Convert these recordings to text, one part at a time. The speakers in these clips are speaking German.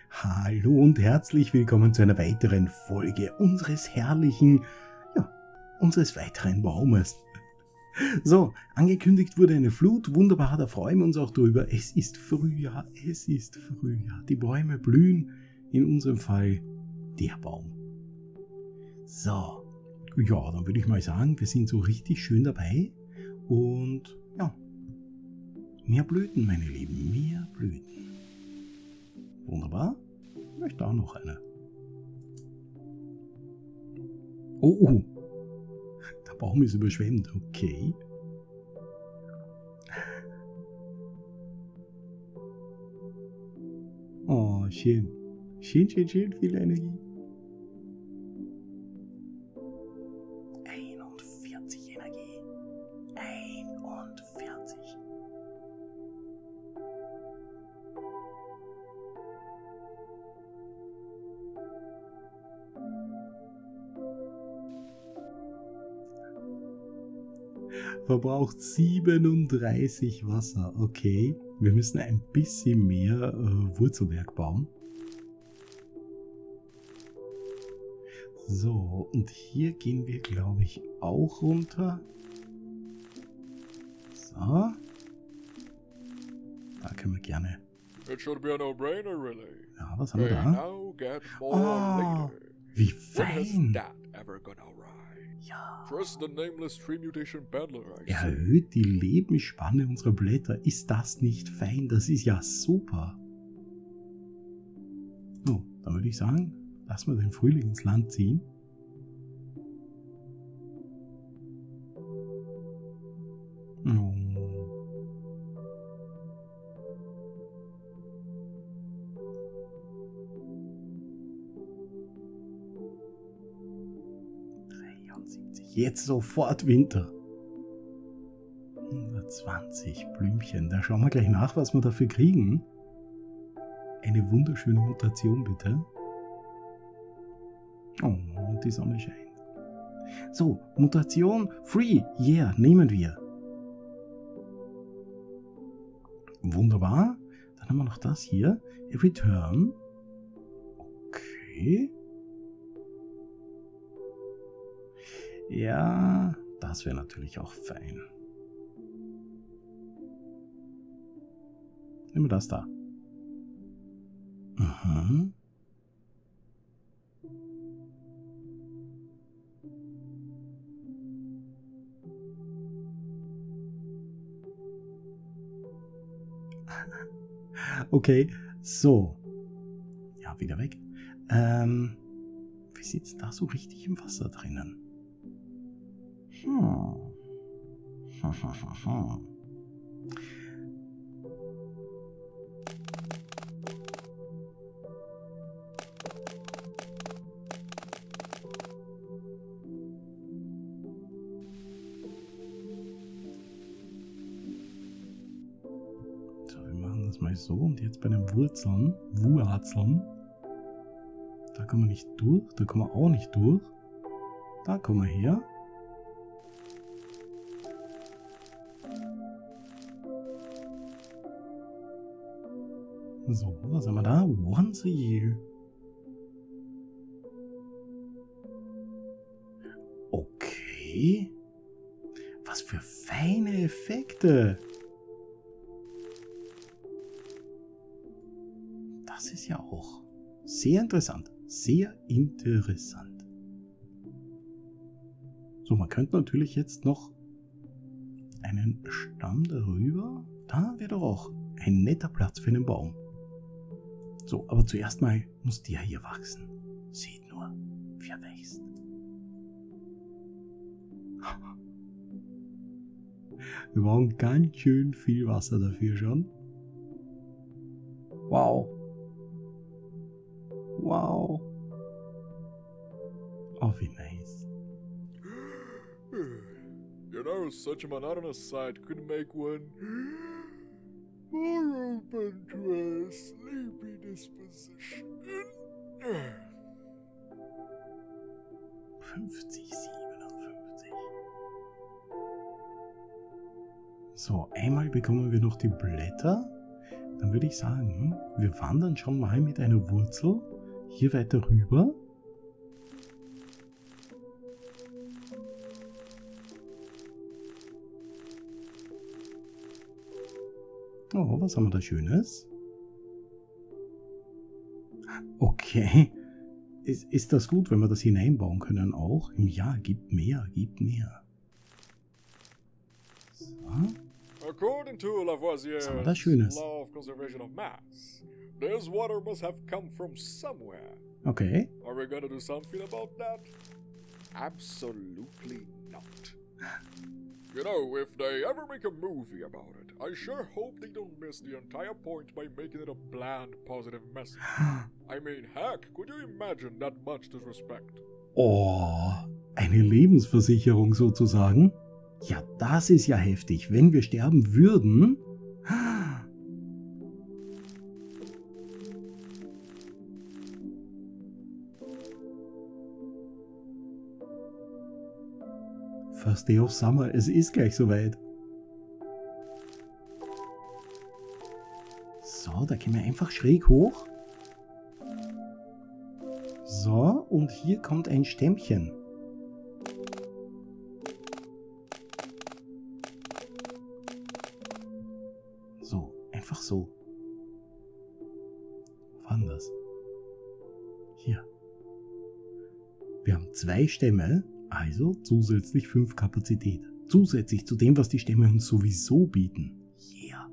Hallo und herzlich willkommen zu einer weiteren Folge unseres herrlichen, unseres weiteren Baumes. So, angekündigt wurde eine Flut, wunderbar, da freuen wir uns auch drüber. Es ist Frühjahr, die Bäume blühen, in unserem Fall der Baum. So, ja, dann würde ich mal sagen, wir sind so richtig schön dabei und ja, mehr Blüten, meine Lieben, mehr Blüten. Wunderbar. Ich möchte auch noch eine. Oh, der Baum ist überschwemmt. Okay. Oh, schön. Schön, viel Energie. 41 Energie. 41. Verbraucht 37 Wasser. Okay, wir müssen ein bisschen mehr Wurzelwerk bauen. So, und hier gehen wir, glaube ich, auch runter. So. Da können wir gerne. It should be a no-brainer, really. Ja, was haben wir da? Now get more later. Wie When has fein. that ever gonna ride? Ja. Trust the nameless tree mutation peddler, I say. Erhöht die Lebensspanne unserer Blätter. Ist das nicht fein? Das ist ja super. So, dann würde ich sagen, lassen wir den Frühling ins Land ziehen. Oh. Jetzt sofort Winter. 120 Blümchen. Da schauen wir gleich nach, was wir dafür kriegen. Eine wunderschöne Mutation, bitte. Oh, und die Sonne scheint. So, Mutation free. Yeah, nehmen wir. Wunderbar. Dann haben wir noch das hier. Every turn. Okay. Ja, das wäre natürlich auch fein. Nehmen wir das da. Mhm. Okay, so. Ja, wieder weg. Wie sitzt da so richtig im Wasser drinnen? So, wir machen das mal so und jetzt bei den Wurzeln, da kommen wir nicht durch, da kommen wir auch nicht durch, da kommen wir her. So, was haben wir da? Once a year. Okay. Was für feine Effekte. Das ist ja auch sehr interessant. Sehr interessant. So, man könnte natürlich jetzt noch einen Stamm darüber. Da wäre doch auch ein netter Platz für einen Baum. So, aber zuerst mal muss der hier wachsen. Seht nur, wie er wächst. Wir brauchen ganz schön viel Wasser dafür schon. Wow. Wow. Oh, wie nice. You know, such a monotonous sight could make one more open to a sleepy disposition. 50, 57. So, einmal bekommen wir noch die Blätter. Dann würde ich sagen, wir wandern schon mal mit einer Wurzel hier weiter rüber. Oh, was haben wir da Schönes? Okay. Ist das gut, wenn wir das hineinbauen können auch? Ja, gibt mehr, gibt mehr. So. According to Lavoisier's Was haben wir da Schönes? law of conservation of mass, this water must have come from somewhere. Okay. Are we gonna do something about that? Absolutely not. You know, if they ever make a movie about it, I sure hope they don't miss the entire point by making it a bland, positive message. I mean, heck, could you imagine that much disrespect? Oh, eine Lebensversicherung sozusagen? Ja, das ist ja heftig. Wenn wir sterben würden... First Day of Summer, es ist gleich soweit. So, da gehen wir einfach schräg hoch. So, und hier kommt ein Stämmchen. So, einfach so. Wo war denn das? Hier. Wir haben 2 Stämme, also zusätzlich 5 Kapazität. Zusätzlich zu dem, was die Stämme uns sowieso bieten. Yeah.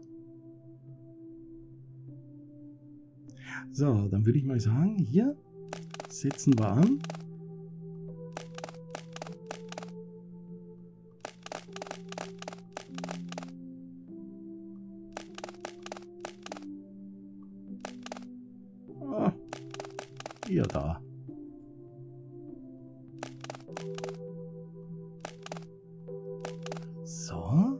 So, dann würde ich mal sagen, hier setzen wir an. Ah, hier da. So.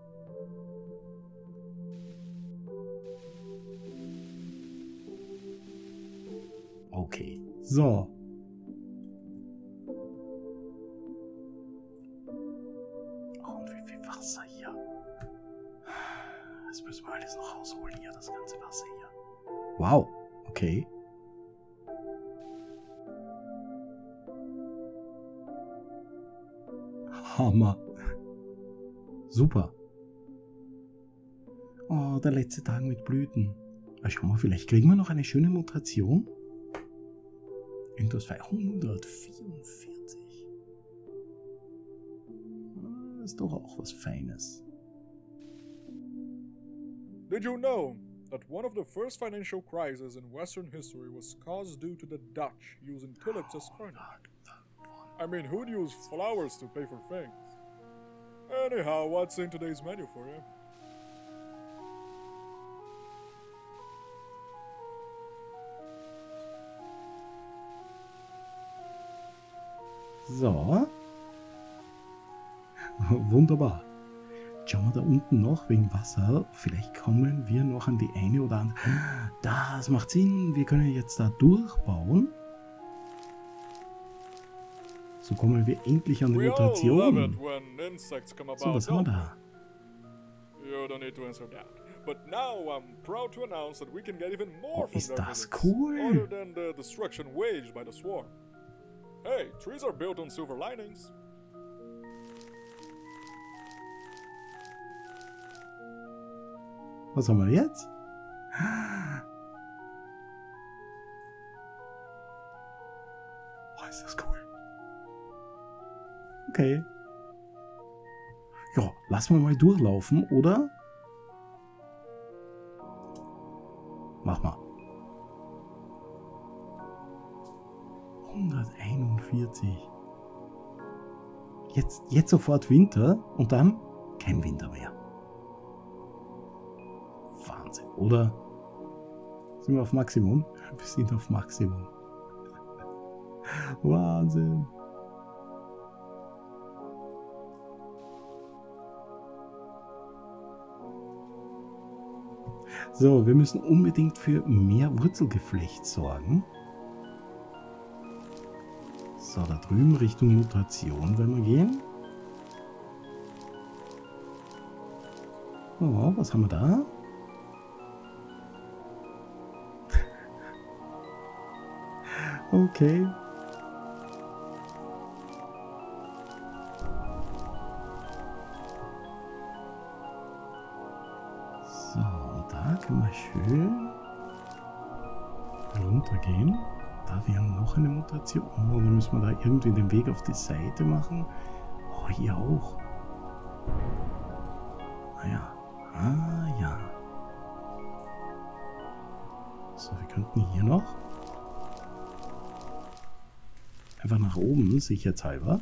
Okay. So. Oh, und wie viel Wasser hier. Das müssen wir alles noch rausholen hier, das ganze Wasser hier. Wow. Okay. Hammer. Super. Oh, der letzte Tag mit Blüten. Schau mal, vielleicht kriegen wir noch eine schöne Mutation. Irgendwas 144. Das ist doch auch was Feines. Did you know that one of the first financial crises in Western history was caused due to the Dutch using tulips as currency? I mean, who'd use flowers to pay for things? Anyhow, what's in today's menu for you? So. Wunderbar. Schauen wir da unten noch wegen Wasser. Vielleicht kommen wir noch an die eine oder andere. Das macht Sinn. Wir können jetzt da durchbauen. So kommen wir endlich an die Mutation. So, was haben wir da? You don't need to answer that. But now I'm proud to announce that we can get even more from Ist their das visits, cool? other than the destruction waged by the swarm. Hey, trees are built on silver linings. Was haben wir jetzt? Oh, ist das cool. Okay. Ja, lassen wir mal durchlaufen, oder? Mach mal. 141. Jetzt sofort Winter und dann kein Winter mehr. Wahnsinn, oder? Sind wir auf Maximum? Wir sind auf Maximum. Wahnsinn. So, wir müssen unbedingt für mehr Wurzelgeflecht sorgen. So, da drüben Richtung Mutation werden wir gehen. Oh, was haben wir da? Okay. So, und da können wir schön runtergehen. Da wäre noch eine Mutation. Oh, dann müssen wir da irgendwie den Weg auf die Seite machen. Oh, hier auch. Ah ja. Ah ja. So, wir könnten hier noch einfach nach oben, sicherheitshalber.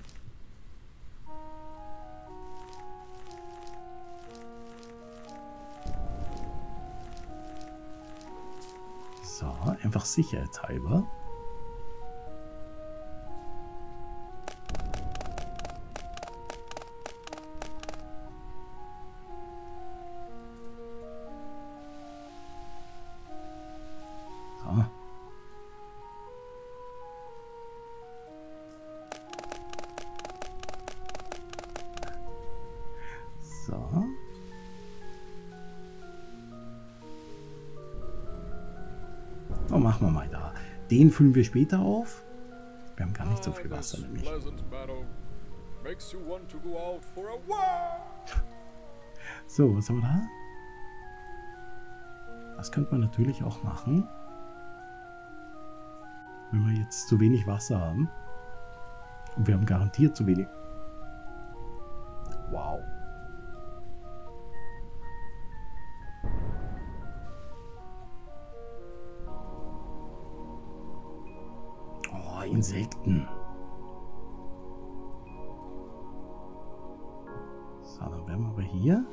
So, einfach sicherheitshalber. So. So. Oh, machen wir mal da. Den füllen wir später auf. Wir haben gar nicht so viel Wasser nämlich. So, was haben wir da? Das könnte man natürlich auch machen. Wenn wir jetzt zu wenig Wasser haben. Und wir haben garantiert zu wenig. Wow. Oh, Insekten. So, dann werden wir aber hier.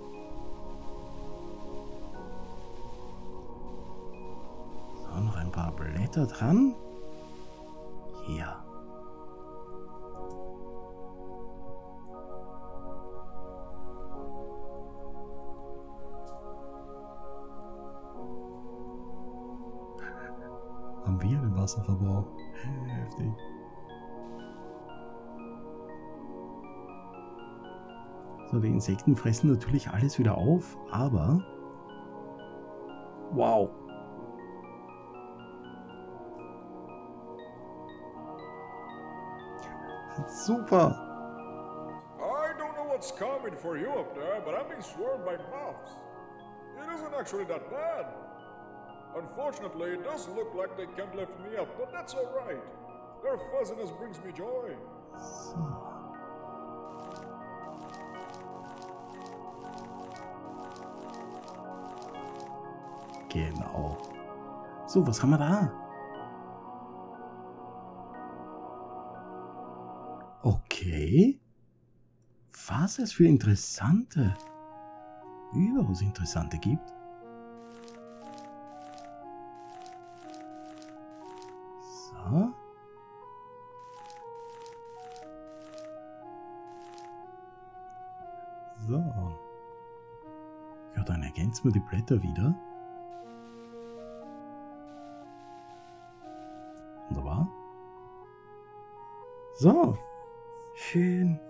So, noch ein paar Blätter dran. Hier. Haben wir den Wasserverbrauch? Heftig. So, die Insekten fressen natürlich alles wieder auf, aber... Wow! Super! I don't know what's coming for you up there, but I'm being swarmed by moths. It isn't actually that bad. Unfortunately, it does look like they can't lift me up, but that's alright. Their fuzziness brings me joy. So. Genau. So, was haben wir da? Okay. Was es für überaus interessante gibt. So. So. Ja, dann ergänzen wir die Blätter wieder. Wunderbar. So. Schön.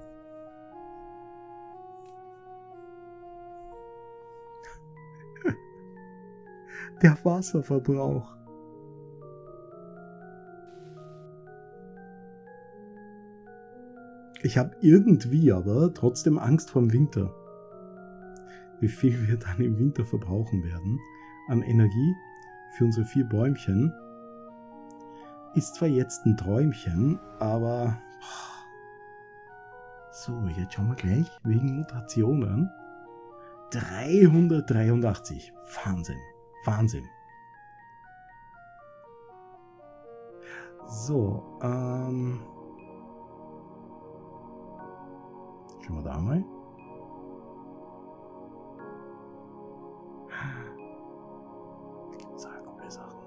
Der Wasserverbrauch. Ich habe irgendwie aber trotzdem Angst vor dem Winter. Wie viel wir dann im Winter verbrauchen werden an Energie für unsere 4 Bäumchen. Ist zwar jetzt ein Träumchen, aber... So, jetzt schauen wir gleich wegen Mutationen. 383. Wahnsinn. Wahnsinn. So, schauen wir da mal. Da gibt es halt coole Sachen.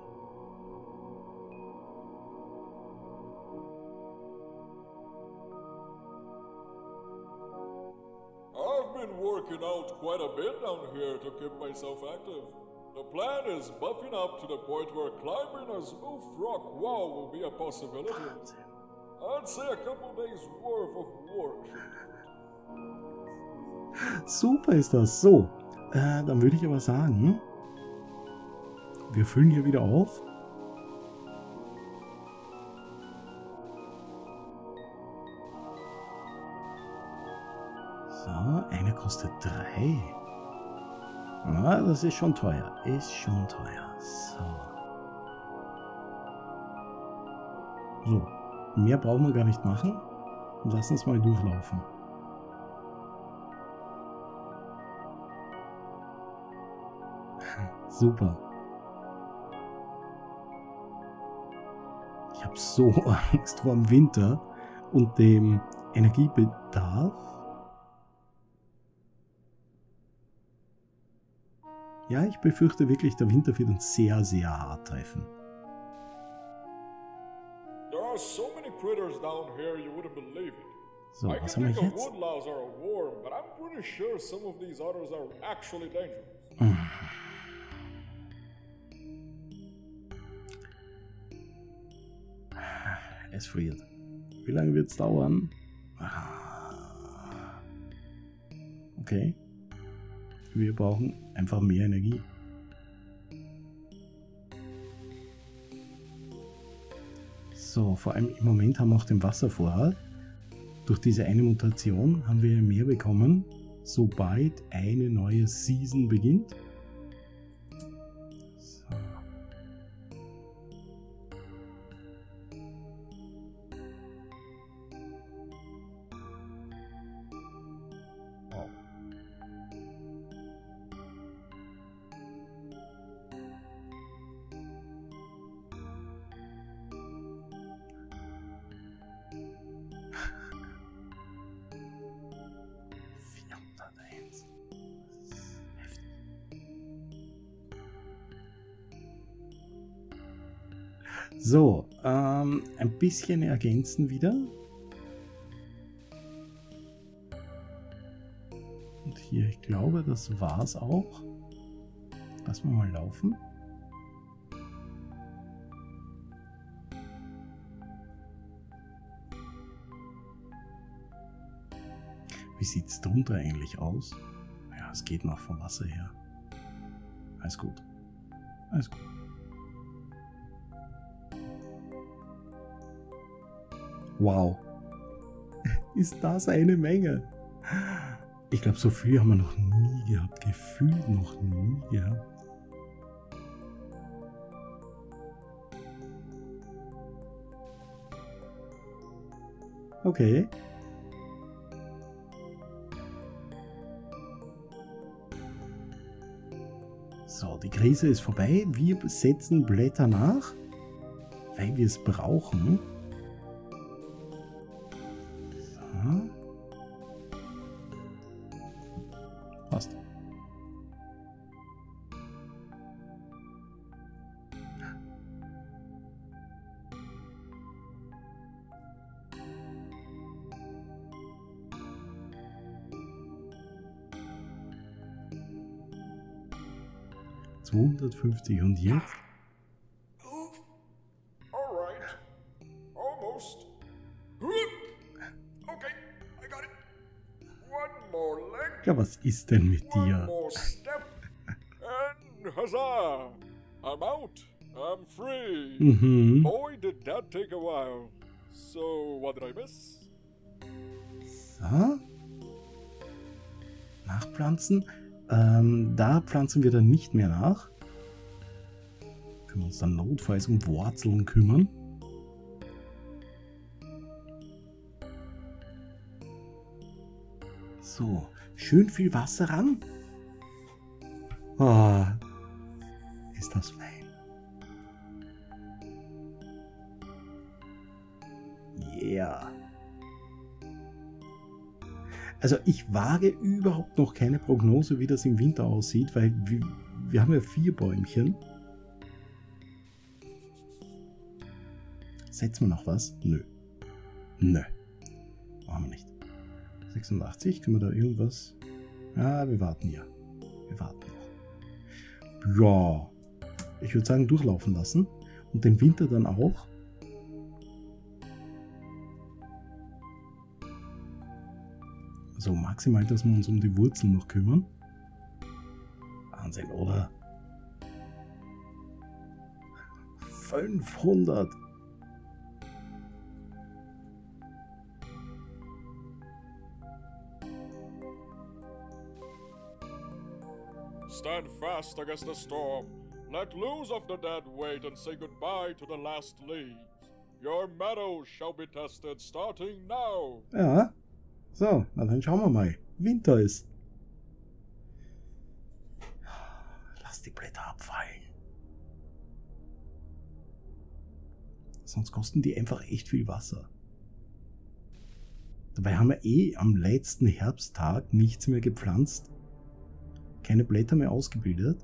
I've been working out quite a bit down here to keep myself active. The plan is buffing up to the point where climbing a smooth rock wall will be a possibility. I'd say a couple days worth of work. Super ist das. So, dann würde ich aber sagen, wir füllen hier wieder auf. So, einer kostet 3. Ah, das ist schon teuer. Ist schon teuer. So, mehr brauchen wir gar nicht machen. Lass uns mal durchlaufen. Super. Ich habe so Angst vor dem Winter und dem Energiebedarf. Ja, ich befürchte wirklich, der Winter wird uns sehr, sehr hart treffen. There are so many critters down here you wouldn't believe it. So, I was can haben wir think jetzt? wood louse are warm, but I'm pretty sure some of these others are actually dangerous. Es friert. Wie lange wird es dauern? Okay. Wir brauchen einfach mehr Energie. So, vor allem im Moment haben wir auch den Wasservorrat. Durch diese eine Mutation haben wir mehr bekommen, sobald eine neue Season beginnt. So. Wow. So, ein bisschen ergänzen wieder. Und hier, ich glaube, das war's auch. Lassen wir mal laufen. Wie sieht es drunter eigentlich aus? Ja, es geht noch vom Wasser her. Alles gut. Alles gut. Wow. Ist das eine Menge? Ich glaube, so viel haben wir noch nie gehabt. Gefühlt noch nie gehabt. Okay. So, die Krise ist vorbei. Wir setzen Blätter nach, weil wir es brauchen. So. Passt. $250 und jetzt? Alright. Almost. Okay, I got it. One more leg. Ja, was ist denn mit One dir? more step. And huzzah! I'm out. I'm free. Mhm. Boy, did that take a while. So, what did I miss? So. Nachpflanzen. Da pflanzen wir dann nicht mehr nach. Können wir uns dann notfalls um Wurzeln kümmern. So, schön viel Wasser ran. Oh, ist das fein. Yeah. Also ich wage überhaupt noch keine Prognose, wie das im Winter aussieht, weil wir haben ja 4 Bäumchen. Setzen wir noch was? Nö. Nö. Machen wir nicht. 86, können wir da irgendwas? Ah, wir warten hier. Wir warten noch. Ja. Ich würde sagen, durchlaufen lassen. Und den Winter dann auch. So, maximal, dass wir uns um die Wurzeln noch kümmern. Wahnsinn, oder? 500! fast against the storm. Let loose of the dead weight and say goodbye to the last leaves. Your meadow shall be tested starting now. Ja. So, na dann schauen wir mal. Winter ist. Lass die Blätter abfallen. Sonst kosten die einfach echt viel Wasser. Dabei haben wir eh am letzten Herbsttag nichts mehr gepflanzt. Keine Blätter mehr ausgebildet.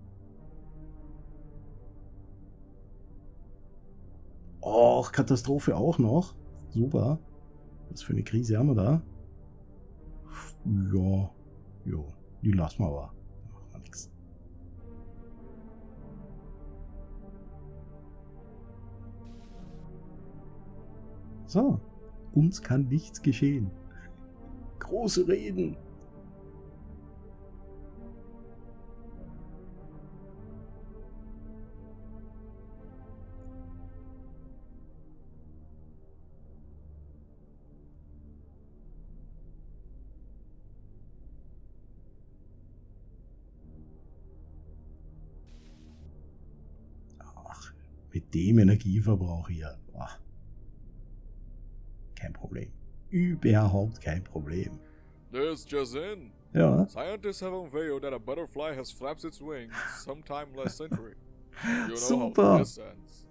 Och, Katastrophe auch noch. Super. Was für eine Krise haben wir da? Ja, die lassen wir aber. Da machen wir nichts. So, uns kann nichts geschehen. Große Reden. Mit dem Energieverbrauch hier. Ach, kein Problem. Überhaupt kein Problem. This just in. Ja. Scientists have unveiled that a butterfly has flapped its wings sometime last century. You know Super. how this ends.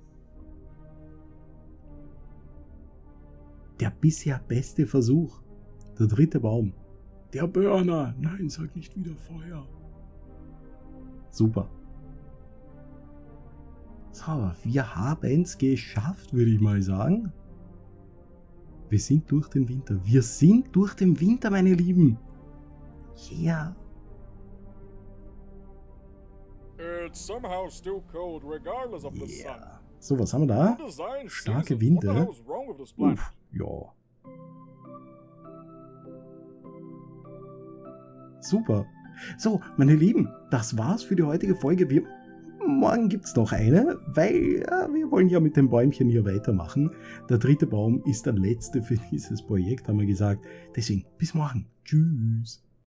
Der bisher beste Versuch. Der dritte Baum. Der Burner. Nein, sag nicht wieder Feuer. Super. So, wir haben es geschafft, würde ich mal sagen. Wir sind durch den Winter. Wir sind durch den Winter, meine Lieben. Yeah. It's somehow still cold regardless of the sun. Yeah. So, was haben wir da? New design Starke seasons. Winde. What the hell's wrong with this planet? Ja. Super. So, meine Lieben, das war's für die heutige Folge. Morgen gibt's noch eine, weil wir wollen ja mit dem Bäumchen hier weitermachen. Der dritte Baum ist der letzte für dieses Projekt, haben wir gesagt. Deswegen, bis morgen. Tschüss.